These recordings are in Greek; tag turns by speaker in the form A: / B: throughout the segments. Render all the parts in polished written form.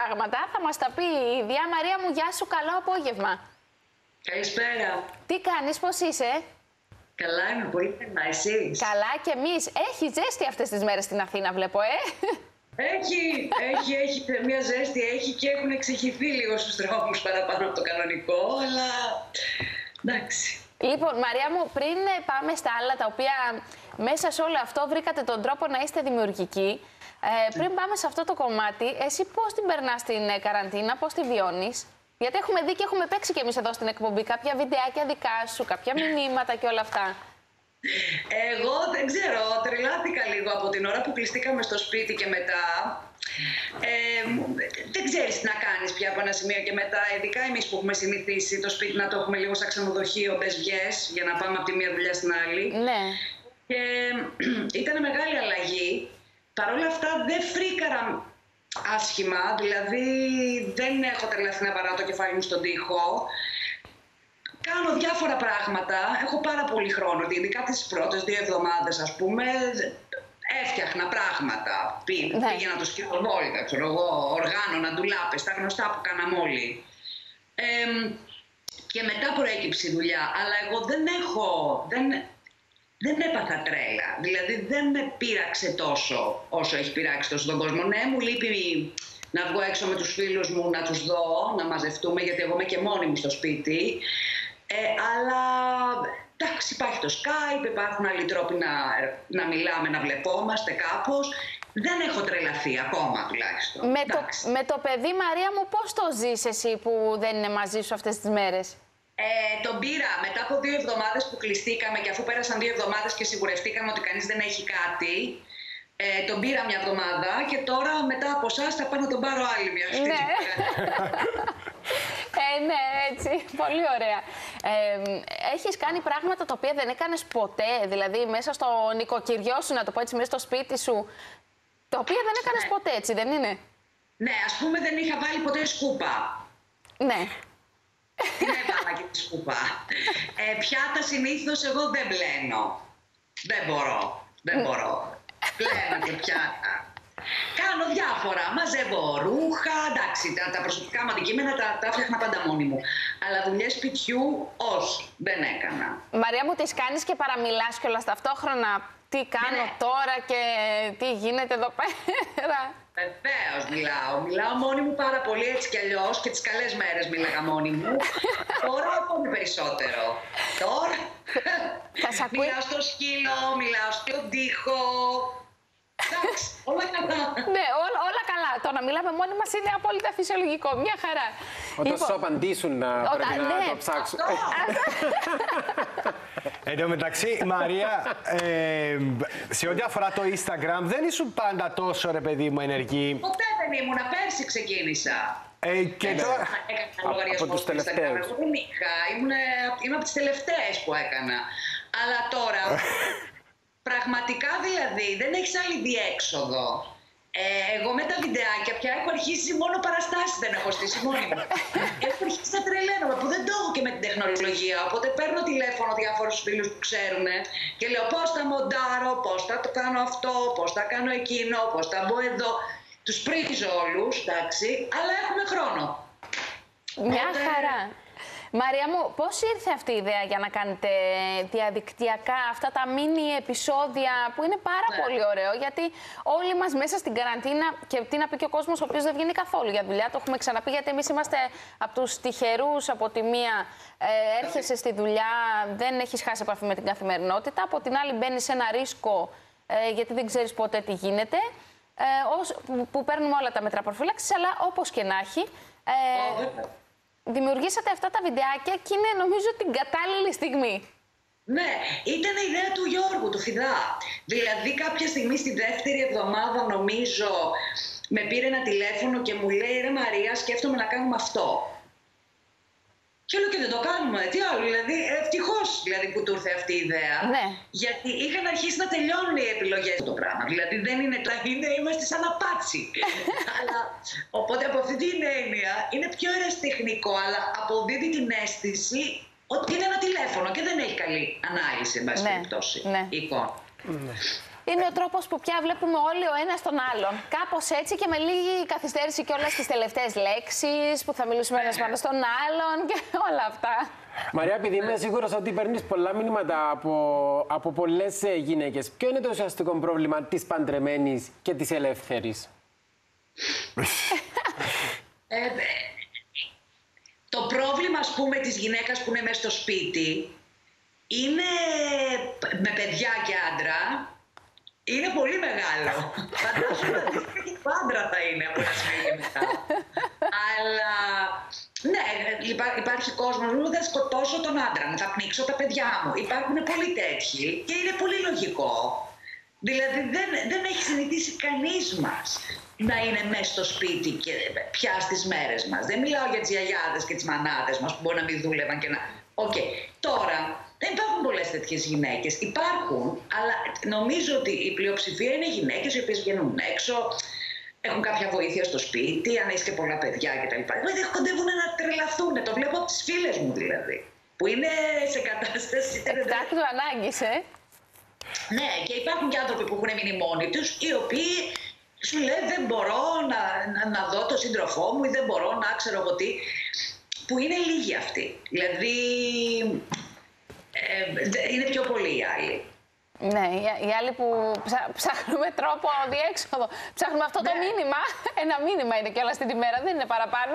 A: πράγματα. Θα μας τα πει η ίδια. Μαρία μου, γεια σου, καλό απόγευμα.
B: Καλησπέρα.
A: Τι κάνεις, πώς είσαι?
B: Καλά είμαι, πολύ καλά. Εσείς?
A: Καλά και εμείς. Έχει ζέστη αυτές τις μέρες στην Αθήνα, βλέπω,
B: Έχει μια ζέστη, έχει και έχουν εξηγηθεί λίγο στους δρόμους παραπάνω από το κανονικό, αλλά εντάξει.
A: Λοιπόν, Μαρία μου, πριν πάμε στα άλλα τα οποία μέσα σε όλο αυτό βρήκατε τον τρόπο να είστε δημιουργικοί, πριν πάμε σε αυτό το κομμάτι, εσύ πώς την περνάς την καραντίνα, πώς τη βιώνεις? Γιατί έχουμε δει και έχουμε παίξει κι εμείς εδώ στην εκπομπή κάποια βιντεάκια δικά σου, κάποια μηνύματα και όλα αυτά.
B: Εγώ δεν ξέρω, τρελάθηκα λίγο από την ώρα που κλειστήκαμε στο σπίτι και μετά. Δεν ξέρεις τι να κάνεις πια από ένα σημείο και μετά, ειδικά εμείς που έχουμε συνηθίσει το σπίτι να το έχουμε λίγο σαν ξενοδοχείο, μπες βγες, για να πάμε από τη μία δουλειά στην άλλη.
A: Ναι.
B: Και ήταν μεγάλη αλλαγή. Παρ' όλα αυτά δεν φρίκαρα άσχημα, δηλαδή δεν έχω τρελαθεί να παράω το κεφάλι μου στον τοίχο. Κάνω διάφορα πράγματα, έχω πάρα πολύ χρόνο, ειδικά τις πρώτες 2 εβδομάδες ας πούμε, έφτιαχνα πράγματα. Πήγαινα το σκυλοβόλτα, ξέρω εγώ, οργάνωνα, ντουλάπες, τα γνωστά που κάναμε όλοι. Και μετά προέκυψε η δουλειά, αλλά εγώ δεν έπαθα τρέλα. Δηλαδή δεν με πείραξε τόσο όσο έχει πειράξει τόσο τον κόσμο. Ναι, μου λείπει να βγω έξω με τους φίλους μου, να τους δω, να μαζευτούμε, γιατί εγώ είμαι και μόνη μου στο σπίτι. Αλλά εντάξει, υπάρχει το Skype, υπάρχουν άλλοι τρόποι να μιλάμε, να βλεπόμαστε κάπως. Δεν έχω τρελαθεί ακόμα τουλάχιστον.
A: Με το παιδί, Μαρία μου, πώς το ζεις εσύ που δεν είναι μαζί σου αυτές τις μέρες?
B: Τον πήρα μετά από 2 εβδομάδες που κλειστήκαμε και αφού πέρασαν 2 εβδομάδες και σιγουρευτήκαμε ότι κανείς δεν έχει κάτι. Τον πήρα μια εβδομάδα και τώρα μετά από εσάς θα πάω να τον πάρω άλλη μια αυτή.
A: Ναι. Ναι, έτσι. Πολύ ωραία. Έχεις κάνει πράγματα τα οποία δεν έκανες ποτέ, δηλαδή μέσα στο νοικοκυριό σου, να το πω έτσι, μέσα στο σπίτι σου, τα οποία δεν έκανες ποτέ, έτσι δεν είναι?
B: Ναι, ας πούμε δεν είχα βάλει ποτέ σκούπα.
A: Ναι.
B: Την έβαλα και τη σκούπα. Πιάτα συνήθως εγώ δεν πλένω. Δεν μπορώ. Πλένω και πιάτα. Κάνω διάφορα. Μαζεύω ρούχα, εντάξει, τα προσωπικά μου αντικείμενα τα φτιάχνα πάντα μόνη μου. Αλλά δουλειές σπιτιού, όχι, δεν έκανα.
A: Μαρία μου, τις κάνεις και παραμιλάς κιόλας ταυτόχρονα? Τι κάνω τώρα και τι γίνεται εδώ πέρα?
B: Βεβαίως μιλάω μόνη μου πάρα πολύ, έτσι κι αλλιώς, και τις καλές μέρες μίλαγα μόνη μου. Τώρα ακόμη περισσότερο. Τώρα μιλάω στο σκύλο, μιλάω στον τοίχο. Εντάξει, όλα καλά.
A: Ναι, όλα καλά. Το να μιλάμε μόνοι μας είναι απόλυτα φυσιολογικό. Μια χαρά.
C: Όταν σου απαντήσουν πρέπει να το ψάξουν.
D: Εν τω μεταξύ, Μαρία, σε ό,τι αφορά το Instagram, δεν ήσουν πάντα τόσο, ρε παιδί μου, ενεργή.
B: Ποτέ δεν ήμουνα, πέρσι ξεκίνησα.
D: Και τώρα...
C: Από τους τελευταίους.
B: Εγώ δεν είχα, είμαι από τις τελευταίες που έκανα. Αλλά τώρα, πραγματικά δηλαδή, δεν έχεις άλλη διέξοδο. Εγώ με τα βιντεάκια πια έχω αρχίσει μόνο παραστάσεις, δεν έχω στήσει μόνη μου. Έχω αρχίσει να τρελαίνομαι που δεν το έχω και με την τεχνολογία. Οπότε παίρνω τηλέφωνο διάφορους φίλους που ξέρουν και λέω πώς θα μοντάρω, πώς θα το κάνω αυτό, πώς θα κάνω εκείνο, πώς θα μπω εδώ. Τους πρίζω όλους, εντάξει, αλλά έχουμε χρόνο.
A: Μια χαρά. Μαρία μου, πώς ήρθε αυτή η ιδέα για να κάνετε διαδικτυακά αυτά τα μίνι επεισόδια που είναι πάρα πολύ ωραίο, γιατί όλοι μας μέσα στην καραντίνα, και τι να πει και ο κόσμος ο οποίος δεν βγαίνει καθόλου για δουλειά, το έχουμε ξαναπεί, γιατί εμείς είμαστε από τους τυχερούς. Από τη μία έρχεσαι στη δουλειά, δεν έχεις χάσει επαφή με την καθημερινότητα, από την άλλη μπαίνεις σε ένα ρίσκο γιατί δεν ξέρεις ποτέ τι γίνεται, που παίρνουμε όλα τα μέτρα προφύλαξης, αλλά όπως και να έχει, δημιουργήσατε αυτά τα βιντεάκια και είναι νομίζω την κατάλληλη στιγμή.
B: Ναι, ήταν η ιδέα του Γιώργου, του Φιδά. Δηλαδή κάποια στιγμή στη δεύτερη εβδομάδα νομίζω με πήρε ένα τηλέφωνο και μου λέει «Ρε Μαρία, σκέφτομαι να κάνουμε αυτό». Και λέω και δεν το κάνουμε, τι άλλο, δηλαδή ευτυχώς δηλαδή, που του ήρθε αυτή η ιδέα.
A: Ναι.
B: Γιατί είχαν αρχίσει να τελειώνουν οι επιλογές το πράγμα. Δηλαδή δεν είναι είμαστε σαν απάτσι. Αλλά οπότε από αυτή την έννοια είναι πιο αεραστεχνικό, αλλά αποδίδει την αίσθηση ότι είναι ένα τηλέφωνο και δεν έχει καλή ανάλυση, εν πάση περιπτώσει, εικόνα.
A: είναι ο τρόπος που πια βλέπουμε όλοι ο ένας τον άλλον. Κάπως έτσι και με λίγη καθυστέρηση και όλες τις τελευταίες λέξεις που θα μιλήσουμε ένας πάνω στον άλλον και όλα αυτά.
C: Μαρία, επειδή είμαι σίγουρος ότι παίρνεις πολλά μηνύματα από πολλές γυναίκες, ποιο είναι το ουσιαστικό πρόβλημα της παντρεμένης και της ελεύθερης?
B: Το πρόβλημα, ας πούμε, της γυναίκας που είναι μέσα στο σπίτι είναι με παιδιά και άντρα, είναι πολύ μεγάλο. Φαντάζομαι ότι και άντρα θα είναι από ένα σημείο και μετά. Αλλά ναι, υπάρχει κόσμος μου, θα σκοτώσω τον άντρα μου, θα πνίξω τα παιδιά μου. Υπάρχουν πολλοί τέτοιοι και είναι πολύ λογικό. Δηλαδή δεν έχει συνηθίσει κανείς μας να είναι μέσα στο σπίτι και πια στις μέρες μας. Δεν μιλάω για τις γιαγιάδες και τις μανάδες μας που μπορεί να μην δούλευαν και να... Τώρα δεν υπάρχουν πολλές τέτοιες γυναίκες. Υπάρχουν, αλλά νομίζω ότι η πλειοψηφία είναι γυναίκες οι οποίες βγαίνουν έξω, έχουν κάποια βοήθεια στο σπίτι, αν έχει και πολλά παιδιά κτλ. Δηλαδή κοντεύουν να τρελαθούν. Το βλέπω από τις φίλες μου δηλαδή, που είναι σε κατάσταση...
A: Εκτάκτου ανάγκης,
B: Ναι, και υπάρχουν και άνθρωποι που έχουν μείνει μόνοι τους, οι οποίοι σου λέει δεν μπορώ να δω τον σύντροφό μου ή δεν μπορώ να ξέρω εγώ τι, που είναι λίγοι αυτοί. Δηλαδή είναι πιο πολλοί οι άλλοι.
A: Ναι, οι άλλοι που ψάχνουμε τρόπο διέξοδο. Ψάχνουμε αυτό το μήνυμα. Ένα μήνυμα είναι κιόλας την ημέρα, δεν είναι παραπάνω.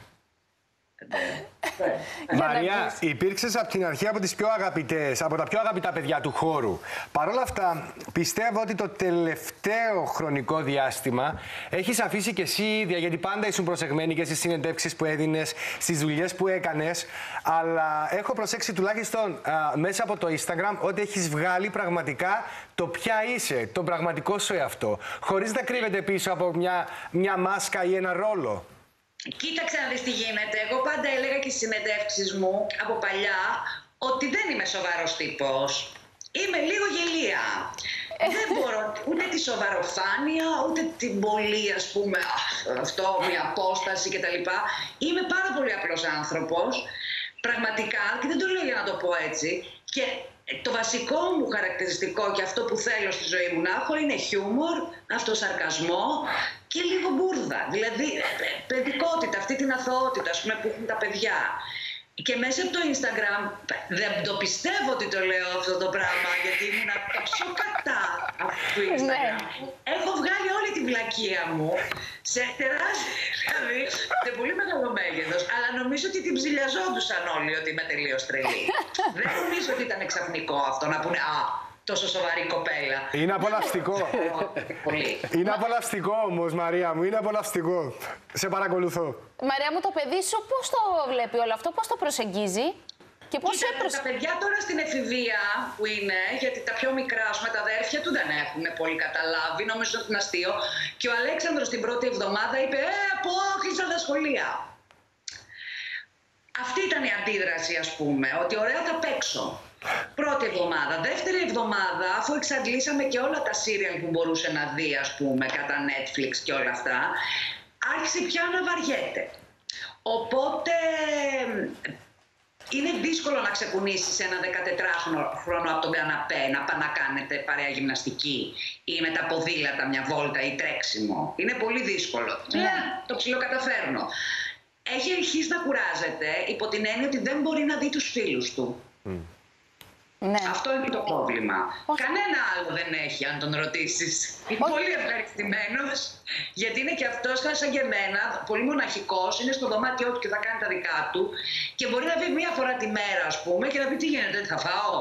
D: Μαρία, υπήρξες από την αρχή από τα πιο αγαπητά παιδιά του χώρου. Παρ' όλα αυτά, πιστεύω ότι το τελευταίο χρονικό διάστημα έχεις αφήσει και εσύ ίδια, γιατί πάντα ήσουν προσεγμένη και στις συνεντεύξεις που έδινες, στις δουλειές που έκανες, αλλά έχω προσέξει τουλάχιστον μέσα από το Instagram ότι έχεις βγάλει πραγματικά το ποια είσαι, τον πραγματικό σου εαυτό, χωρίς να κρύβεται πίσω από μια μάσκα ή ένα ρόλο.
B: Κοίταξε να δεις τι γίνεται. Εγώ πάντα έλεγα και στις συνεντεύξεις μου από παλιά ότι δεν είμαι σοβαρός τύπος. Είμαι λίγο γελία. Δεν μπορώ ούτε τη σοβαροφάνεια, ούτε την πολύ, ας πούμε, αυτό, μια απόσταση κτλ. Είμαι πάρα πολύ απλός άνθρωπος, πραγματικά, και δεν το λέω για να το πω έτσι. Και το βασικό μου χαρακτηριστικό και αυτό που θέλω στη ζωή μου να έχω είναι χιούμορ, αυτοσαρκασμό και λίγο μπουρδα. Δηλαδή, παιδικότητα, αυτή την αθωότητα, ας πούμε, που έχουν τα παιδιά. Και μέσα από το Instagram, δεν το πιστεύω ότι το λέω αυτό το πράγμα, γιατί ήμουν τόσο κατά αυτού του Instagram. Έχω βγάλει όλη τη βλακεία μου σε τεράστιο, δηλαδή σε πολύ μεγάλο μέγεθος, αλλά νομίζω ότι την ψηλιαζόντουσαν όλοι ότι είμαι τελείως τρελή. Δεν νομίζω ότι ήταν ξαφνικό αυτό να πούνε τόσο σοβαρή κοπέλα.
D: Είναι απολαυστικό. Είναι απολαυστικό όμως, Μαρία μου, είναι απολαυστικό. Σε παρακολουθώ.
A: Μαρία μου, το παιδί σου πώς το βλέπει όλο αυτό, πώς το προσεγγίζει και πώς
B: Τα παιδιά τώρα στην εφηβεία που είναι, γιατί τα πιο μικρά, ας πούμε, τα αδέρφια του δεν έχουν πολύ καταλάβει, νομίζω ότι είναι αστείο. Και ο Αλέξανδρος την πρώτη εβδομάδα είπε κλείσαν τα σχολεία. Αυτή ήταν η αντίδραση, ας πούμε, ότι ωραία θα παίξω. Πρώτη εβδομάδα. Δεύτερη εβδομάδα, αφού εξαντλήσαμε και όλα τα σύριαλ που μπορούσε να δει, ας πούμε, κατά Netflix και όλα αυτά, άρχισε πια να βαριέται. Οπότε είναι δύσκολο να ξεκουνήσεις ένα 14χρονο από τον καναπέ, να πάνε να κάνετε παρέα γυμναστική ή με τα ποδήλατα μια βόλτα ή τρέξιμο. Είναι πολύ δύσκολο. Το ψιλοκαταφέρνω. Έχει αρχίσει να κουράζεται υπό την έννοια ότι δεν μπορεί να δει τους φίλους του.
A: Ναι.
B: Αυτό είναι το πρόβλημα. Κανένα άλλο δεν έχει, αν τον ρωτήσεις. Είναι πολύ ευχαριστημένος, γιατί είναι και αυτός σαν και εμένα, πολύ μοναχικός, είναι στο δωμάτιό του και θα κάνει τα δικά του και μπορεί να βγει μία φορά τη μέρα, ας πούμε, και να πει τι γίνεται, θα φάω.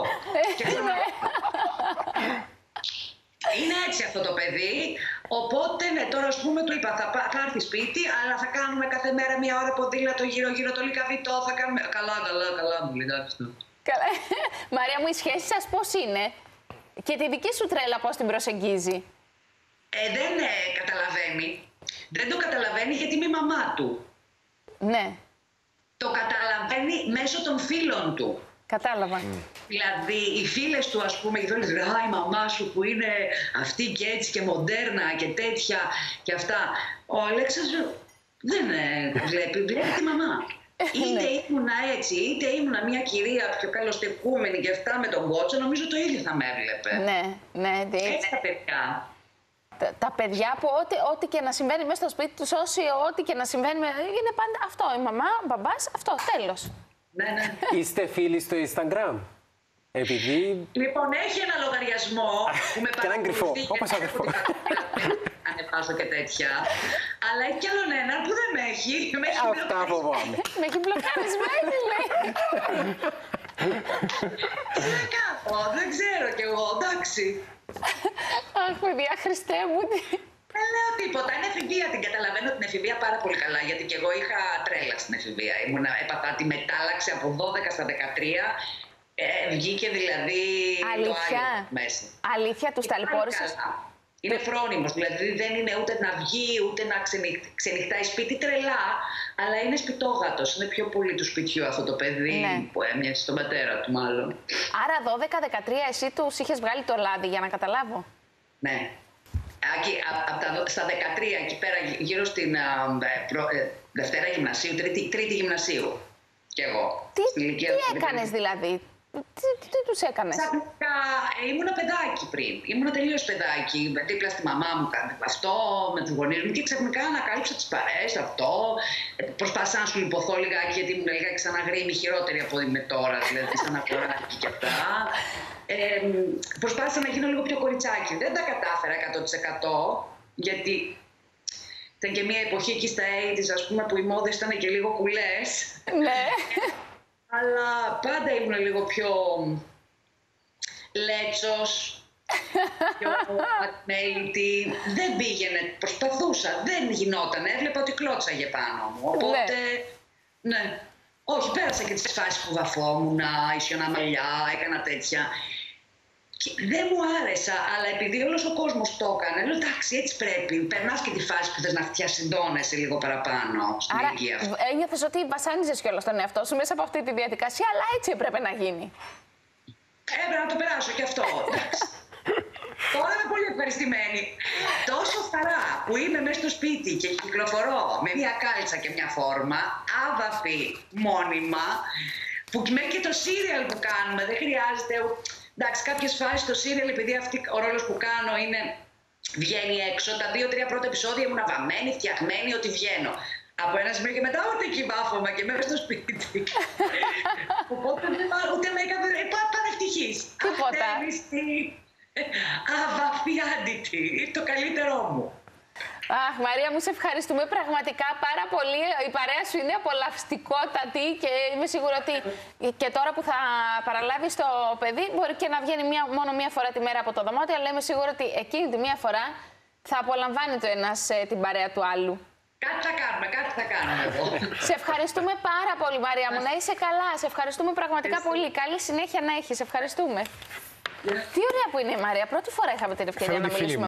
B: Είναι έτσι αυτό το παιδί, οπότε τώρα ας πούμε του είπα θα έρθει σπίτι, αλλά θα κάνουμε κάθε μέρα μία ώρα ποδήλατο γύρω-γύρω το λικαβιτό, θα κάνουμε... Καλά μου λέει αυτό.
A: Μαρία μου, η σχέση σας πώς είναι και τη δική σου τρέλα πώς την προσεγγίζει?
B: Δεν καταλαβαίνει. Δεν το καταλαβαίνει γιατί είμαι η μαμά του.
A: Ναι.
B: Το καταλαβαίνει μέσω των φίλων του.
A: Κατάλαβα.
B: Δηλαδή οι φίλες του, ας πούμε, και λένε η μαμά σου που είναι αυτή και έτσι και μοντέρνα και τέτοια και αυτά. Ο Αλέξανδρος δεν βλέπει τη μαμά. Είτε ήμουνα έτσι, είτε ήμουνα μια κυρία πιο καλοστεκούμενη και αυτά με τον κότσο, νομίζω το ίδιο θα με έβλεπε.
A: Ναι,
B: Έτσι τα παιδιά.
A: Τα παιδιά που ό,τι και να συμβαίνει μέσα στο σπίτι τους, ό,τι και να συμβαίνει, είναι πάντα αυτό. Η μαμά, ο μπαμπάς, αυτό, τέλος.
B: Ναι.
C: Είστε φίλοι στο Instagram? Επειδή...
B: Λοιπόν, έχει ένα λογαριασμό που με παρακολουθεί
C: όπως αδερφό.
B: Ανεβάζω και τέτοια. Αλλά έχει κι άλλον έναν που δεν με έχει.
C: Αυτά φοβάμαι.
A: Με έχει μπλοκαρισμένη, λέει.
B: Τι να κάνω, δεν ξέρω κι εγώ, εντάξει.
A: Αχ, παιδιά, Χριστέ μου.
B: Δεν λέω τίποτα. Είναι εφηβεία. Την καταλαβαίνω την εφηβεία πάρα πολύ καλά. Γιατί κι εγώ είχα τρέλα στην εφηβεία. Έπαθα τη μετάλλαξη από 12 στα 13. Βγήκε δηλαδή το άλλο μέσα.
A: Αλήθεια, τους ταλαιπώρησες?
B: Είναι φρόνιμος, δηλαδή δεν είναι ούτε να βγει, ούτε να ξενυχτάει σπίτι, τρελά, αλλά είναι σπιτόγατος. Είναι πιο πολύ του σπιτιού αυτό το παιδί που έμοιασε στον πατέρα του μάλλον.
A: Άρα 12-13 εσύ τους είχες βγάλει το λάδι, για να καταλάβω.
B: Ναι. Στα 13, εκεί πέρα γύρω στην Δευτέρα Γυμνασίου, Τρίτη Γυμνασίου κι εγώ.
A: Τι έκανες δηλαδή? Τι τους έκανες?
B: Ξαφνικά ήμουνα παιδάκι πριν. Ήμουνα τελείως παιδάκι. Δίπλα στη μαμά μου κάνει αυτό, με τους γονείς μου και ξαφνικά ανακάλυψα τις παρέες, αυτό. Προσπάθησα να σου λιποθώ λιγάκι γιατί ήμουν λίγα ξαναγρήμη, χειρότερη από ό,τι είμαι τώρα, δηλαδή σαν αγοράκι και αυτά. Προσπάθησα να γίνω λίγο πιο κοριτσάκι. Δεν τα κατάφερα 100% γιατί ήταν και μια εποχή εκεί στα 80's, ας πούμε, που οι μόδες ήταν και λίγο κουλές.
A: Ναι.
B: Αλλά πάντα ήμουν λίγο πιο λέτσος, πιο ατμέλητη. Δεν πήγαινε, προσπαθούσα, δεν γινόταν. Έβλεπα ότι κλώτσαγε πάνω μου. Οπότε, ναι. Όχι, πέρασα και τις φάσεις που βαφόμουν, ίσιονα μαλλιά, έκανα τέτοια. Και δεν μου άρεσα, αλλά επειδή όλος ο κόσμος το έκανε, λέω εντάξει, έτσι πρέπει. Περνάς και τη φάση που θες να φτιασυντώνεσαι λίγο παραπάνω στην ηλικία αυτή.
A: Ένιωθες ότι βασάνιζες κιόλας τον εαυτό σου μέσα από αυτή τη διαδικασία, αλλά έτσι έπρεπε να γίνει.
B: Έπρεπε να το περάσω κι αυτό. Τώρα είμαι πολύ ευχαριστημένη. Τόσο χαρά που είμαι μέσα στο σπίτι και κυκλοφορώ με μια κάλτσα και μια φόρμα, άβαφη, μόνιμα, που μέχρι και το σύριαλ που κάνουμε δεν χρειάζεται. Εντάξει, κάποιες φάσεις στο σύριαλ, επειδή ο ρόλος που κάνω είναι βγαίνει έξω, τα 2-3 πρώτα επεισόδια ήμουν βαμμένη, φτιαγμένη, ότι βγαίνω. Από ένα σημείο και μετά ούτε εκεί βάφομαι και μέσα στο σπίτι. Οπότε ούτε με έκανε πανευτυχής.
A: Τίποτα.
B: Αβαφιάντητη, το καλύτερό μου.
A: Αχ, Μαρία, μου σε ευχαριστούμε πραγματικά πάρα πολύ. Η παρέα σου είναι απολαυστικότατη και είμαι σίγουρη ότι και τώρα που θα παραλάβεις το παιδί μπορεί και να βγαίνει μόνο μία φορά τη μέρα από το δωμάτιο, αλλά είμαι σίγουρη ότι εκείνη τη μία φορά θα απολαμβάνει το ένας την παρέα του άλλου.
B: Κάτι θα κάνουμε εδώ.
A: Σε ευχαριστούμε πάρα πολύ, Μαρία μου. Να είσαι καλά. Σε ευχαριστούμε πραγματικά πολύ. Καλή συνέχεια να έχεις. Ευχαριστούμε. Τι ωραία που είναι η Μαρία. Πρώτη φορά είχαμε την ευκαιρία να μιλήσουμε.